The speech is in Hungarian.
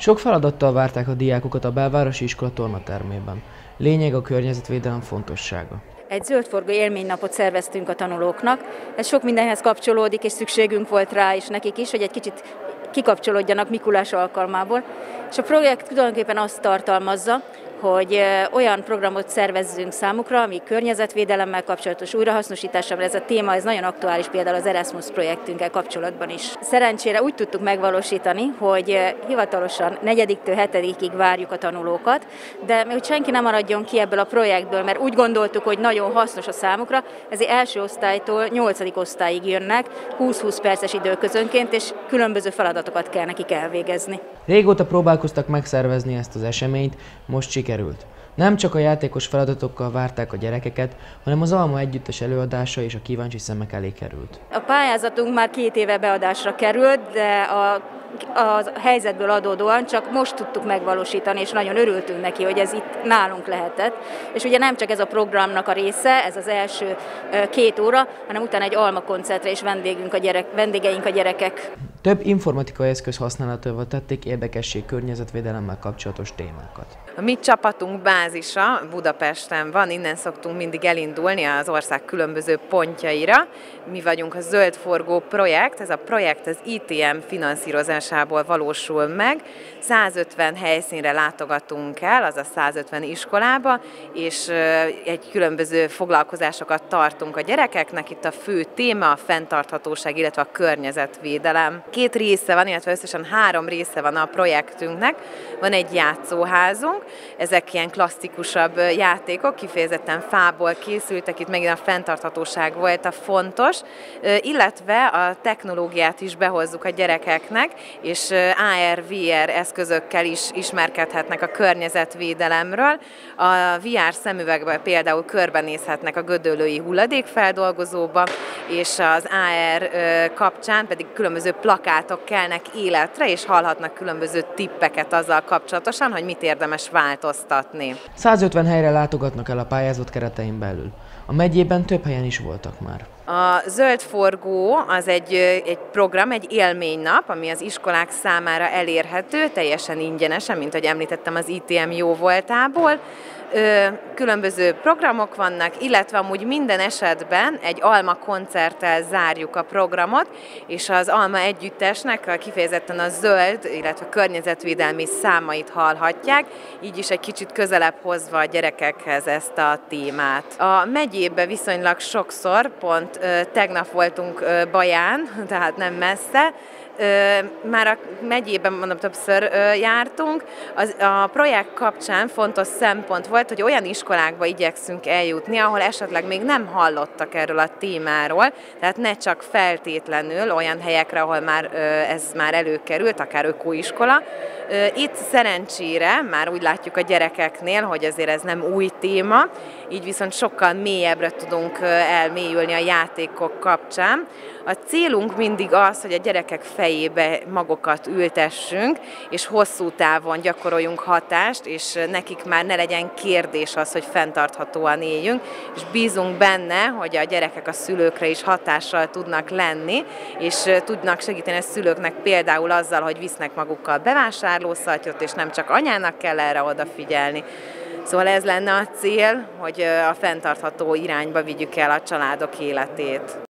Sok feladattal várták a diákokat a belvárosi iskola tornatermében. Lényeg a környezetvédelem fontossága. Egy zöldforgó élménynapot szerveztünk a tanulóknak. Ez sok mindenhez kapcsolódik, és szükségünk volt rá is nekik is, hogy egy kicsit kikapcsolódjanak Mikulás alkalmából. És a projekt tulajdonképpen azt tartalmazza, hogy olyan programot szervezzünk számukra, ami környezetvédelemmel kapcsolatos, újrahasznosítással, ez a téma, ez nagyon aktuális például az Erasmus projektünkkel kapcsolatban is. Szerencsére úgy tudtuk megvalósítani, hogy hivatalosan 4-től 7-ig várjuk a tanulókat, de hogy senki nem maradjon ki ebből a projektből, mert úgy gondoltuk, hogy nagyon hasznos a számukra, ezért első osztálytól 8. osztályig jönnek, 20-20 perces időközönként, és különböző feladatokat kell nekik elvégezni. Régóta próbálkoztak megszervezni ezt az eseményt, most sikerült. Nem csak a játékos feladatokkal várták a gyerekeket, hanem az Alma együttes előadása is a kíváncsi szemek elé került. A pályázatunk már 2 éve beadásra került, de a helyzetből adódóan csak most tudtuk megvalósítani, és nagyon örültünk neki, hogy ez itt nálunk lehetett. És ugye nem csak ez a programnak a része, ez az első 2 óra, hanem utána egy Alma koncertre is vendégeink a gyerekek. Több informatikai eszköz használatával tették érdekessé környezetvédelemmel kapcsolatos témákat. A mi csapatunk bázisa Budapesten van, innen szoktunk mindig elindulni az ország különböző pontjaira. Mi vagyunk a Zöldforgó projekt, ez a projekt az ITM finanszírozásából valósul meg. 150 helyszínre látogatunk el, azaz 150 iskolába, és egy különböző foglalkozásokat tartunk a gyerekeknek. Itt a fő téma a fenntarthatóság, illetve a környezetvédelem. 2 része van, illetve összesen 3 része van a projektünknek. Van egy játszóházunk, ezek ilyen klasszikusabb játékok, kifejezetten fából készültek, itt megint a fenntarthatóság volt a fontos, illetve a technológiát is behozzuk a gyerekeknek, és AR-VR eszközökkel is ismerkedhetnek a környezetvédelemről. A VR szemüvegben például körbenézhetnek a gödöllői hulladékfeldolgozóba, és az AR kapcsán pedig különböző plakátok kelnek életre, és hallhatnak különböző tippeket azzal kapcsolatosan, hogy mit érdemes változtatni. 150 helyre látogatnak el a pályázat keretein belül. A megyében több helyen is voltak már. A Zöldforgó az egy program, egy élménynap, ami az iskolák számára elérhető, teljesen ingyenesen, mint ahogy említettem az ITM jóvoltából. Különböző programok vannak, illetve amúgy minden esetben egy Alma koncerttel zárjuk a programot, és az Alma együttesnek kifejezetten a zöld, illetve környezetvédelmi számait hallhatják, így is egy kicsit közelebb hozva a gyerekekhez ezt a témát. A megyébe viszonylag sokszor, pont tegnap voltunk Baján, tehát nem messze, már a megyében mondom, többször jártunk. A projekt kapcsán fontos szempont volt, hogy olyan iskolákba igyekszünk eljutni, ahol esetleg még nem hallottak erről a témáról, tehát ne csak feltétlenül olyan helyekre, ahol ez már előkerült, akár ökoiskola. Itt szerencsére már úgy látjuk a gyerekeknél, hogy azért ez nem új téma, így viszont sokkal mélyebbre tudunk elmélyülni a játékok kapcsán. A célunk mindig az, hogy a gyerekek fejébe magokat ültessünk, és hosszú távon gyakoroljunk hatást, és nekik már ne legyen kérdés az, hogy fenntarthatóan éljünk, és bízunk benne, hogy a gyerekek a szülőkre is hatással tudnak lenni, és tudnak segíteni a szülőknek például azzal, hogy visznek magukkal bevásárlószatyrot, és nem csak anyának kell erre odafigyelni. Szóval ez lenne a cél, hogy a fenntartható irányba vigyük el a családok életét.